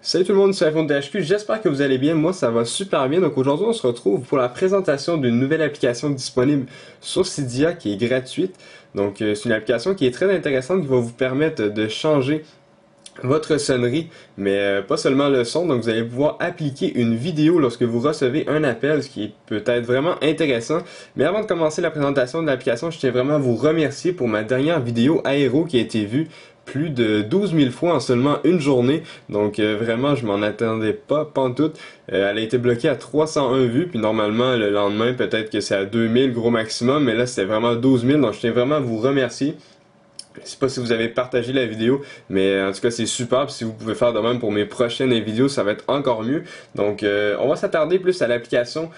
Salut tout le monde, c'est iPhone THQ, j'espère que vous allez bien, moi ça va super bien. Donc aujourd'hui on se retrouve pour la présentation d'une nouvelle application disponible sur Cydia qui est gratuite. Donc c'est une application qui est très intéressante qui va vous permettre de changer votre sonnerie, mais pas seulement le son. Donc vous allez pouvoir appliquer une vidéo lorsque vous recevez un appel, ce qui peut être vraiment intéressant. Mais avant de commencer la présentation de l'application, je tiens vraiment à vous remercier pour ma dernière vidéo Aero qui a été vue plus de 12 000 fois en seulement une journée. Donc vraiment, je m'en attendais pas, pantoute. Elle a été bloquée à 301 vues, puis normalement, le lendemain, peut-être que c'est à 2000 gros maximum, mais là, c'était vraiment 12 000. Donc je tiens vraiment à vous remercier. Je sais pas si vous avez partagé la vidéo, mais en tout cas c'est super. Puis si vous pouvez faire de même pour mes prochaines vidéos, ça va être encore mieux. Donc on va s'attarder plus à l'application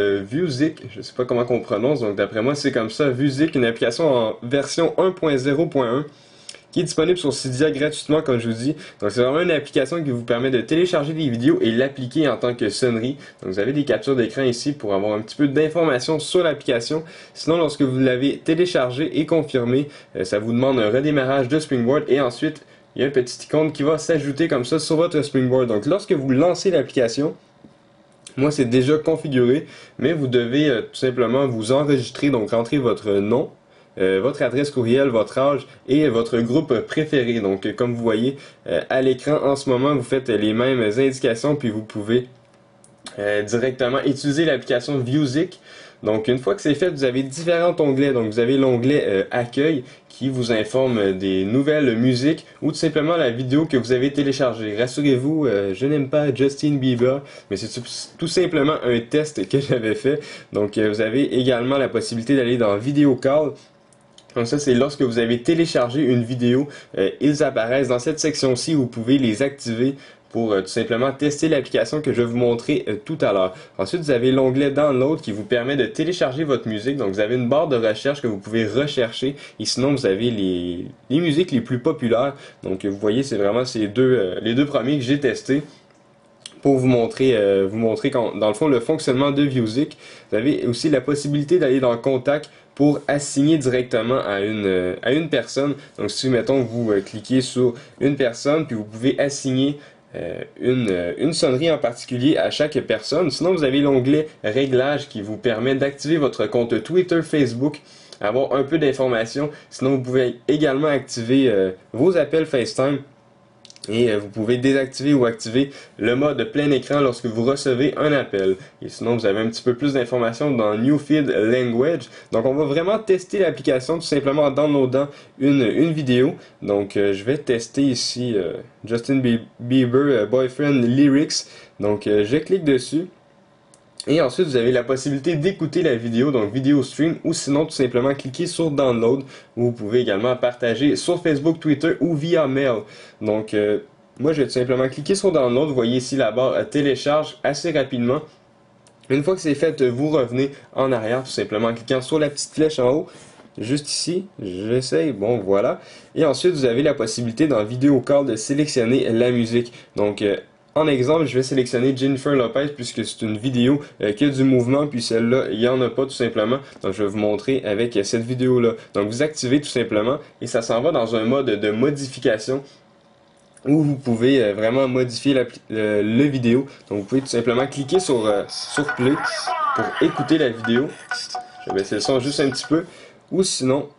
Vusic. Je sais pas comment on prononce, donc d'après moi c'est comme ça. Vusic, une application en version 1.0.1 qui est disponible sur Cydia gratuitement comme je vous dis. Donc c'est vraiment une application qui vous permet de télécharger des vidéos et l'appliquer en tant que sonnerie. Donc vous avez des captures d'écran ici pour avoir un petit peu d'informations sur l'application. Sinon lorsque vous l'avez téléchargé et confirmé, ça vous demande un redémarrage de Springboard et ensuite il y a un petit icône qui va s'ajouter comme ça sur votre Springboard. Donc lorsque vous lancez l'application, moi c'est déjà configuré, mais vous devez tout simplement vous enregistrer, donc rentrer votre nom, votre adresse courriel, votre âge et votre groupe préféré. Donc comme vous voyez à l'écran en ce moment, vous faites les mêmes indications puis vous pouvez directement utiliser l'application Vusic. Donc une fois que c'est fait, vous avez différents onglets. Donc vous avez l'onglet Accueil qui vous informe des nouvelles musiques ou tout simplement la vidéo que vous avez téléchargée. Rassurez-vous, je n'aime pas Justin Bieber, mais c'est tout simplement un test que j'avais fait. Donc vous avez également la possibilité d'aller dans Video Call. Comme ça, c'est lorsque vous avez téléchargé une vidéo, ils apparaissent dans cette section-ci où vous pouvez les activer pour tout simplement tester l'application que je vais vous montrer tout à l'heure. Ensuite, vous avez l'onglet Download qui vous permet de télécharger votre musique. Donc, vous avez une barre de recherche que vous pouvez rechercher. Et sinon, vous avez les musiques les plus populaires. Donc, vous voyez, c'est vraiment les deux premiers que j'ai testés pour vous montrer dans le fond le fonctionnement de Vusic. Vous avez aussi la possibilité d'aller dans Contact pour assigner directement à une personne. Donc si mettons vous cliquez sur une personne puis vous pouvez assigner une sonnerie en particulier à chaque personne. Sinon vous avez l'onglet Réglages qui vous permet d'activer votre compte Twitter, Facebook, avoir un peu d'informations. Sinon vous pouvez également activer vos appels FaceTime. Et vous pouvez désactiver ou activer le mode plein écran lorsque vous recevez un appel. Et sinon, vous avez un petit peu plus d'informations dans New Feed Language. Donc, on va vraiment tester l'application tout simplement en downloadant une vidéo. Donc, je vais tester ici Justin Bieber Boyfriend Lyrics. Donc, je clique dessus. Et ensuite, vous avez la possibilité d'écouter la vidéo, donc vidéo stream, ou sinon tout simplement cliquer sur Download, où vous pouvez également partager sur Facebook, Twitter ou via mail. Donc, moi, je vais tout simplement cliquer sur Download. Vous voyez ici la barre télécharge assez rapidement. Une fois que c'est fait, vous revenez en arrière, tout simplement en cliquant sur la petite flèche en haut. Juste ici, j'essaye, bon voilà. Et ensuite, vous avez la possibilité dans Video Call de sélectionner la musique. Donc, en exemple, je vais sélectionner Jennifer Lopez puisque c'est une vidéo qui a du mouvement, puis celle-là, il n'y en a pas tout simplement. Donc je vais vous montrer avec cette vidéo-là. Donc vous activez tout simplement et ça s'en va dans un mode de modification où vous pouvez vraiment modifier le vidéo. Donc vous pouvez tout simplement cliquer sur Play pour écouter la vidéo. Je vais baisser le son juste un petit peu. Ou sinon,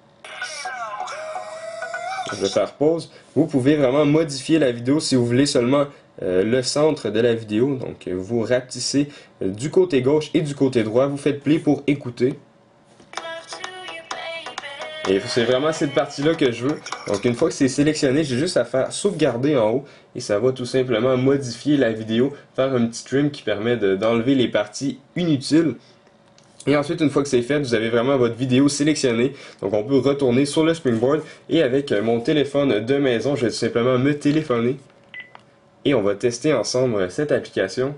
je vais faire pause. Vous pouvez vraiment modifier la vidéo si vous voulez seulement le centre de la vidéo. Donc vous rapetissez du côté gauche et du côté droit. Vous faites play pour écouter. Et c'est vraiment cette partie-là que je veux. Donc une fois que c'est sélectionné, j'ai juste à faire sauvegarder en haut. Et ça va tout simplement modifier la vidéo. Faire un petit trim qui permet d'enlever les parties inutiles. Et ensuite, une fois que c'est fait, vous avez vraiment votre vidéo sélectionnée. Donc on peut retourner sur le Springboard. Et avec mon téléphone de maison, je vais tout simplement me téléphoner. Et on va tester ensemble cette application.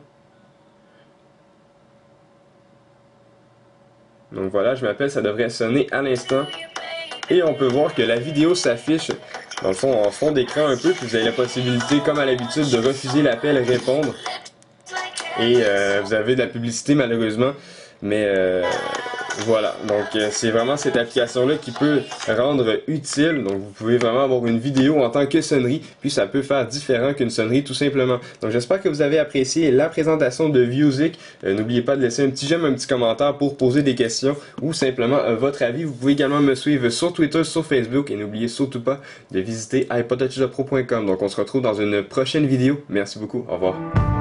Donc voilà, je m'appelle, ça devrait sonner à l'instant. Et on peut voir que la vidéo s'affiche dans le fond, en fond d'écran un peu. Puis vous avez la possibilité, comme à l'habitude, de refuser l'appel et répondre. Et vous avez de la publicité malheureusement. Mais Voilà, donc c'est vraiment cette application-là qui peut rendre utile. Donc vous pouvez vraiment avoir une vidéo en tant que sonnerie, puis ça peut faire différent qu'une sonnerie tout simplement. Donc j'espère que vous avez apprécié la présentation de Vuzix. N'oubliez pas de laisser un petit j'aime, un petit commentaire pour poser des questions ou simplement votre avis. Vous pouvez également me suivre sur Twitter, sur Facebook et n'oubliez surtout pas de visiter iPodTouchPro.com. Donc on se retrouve dans une prochaine vidéo. Merci beaucoup, au revoir.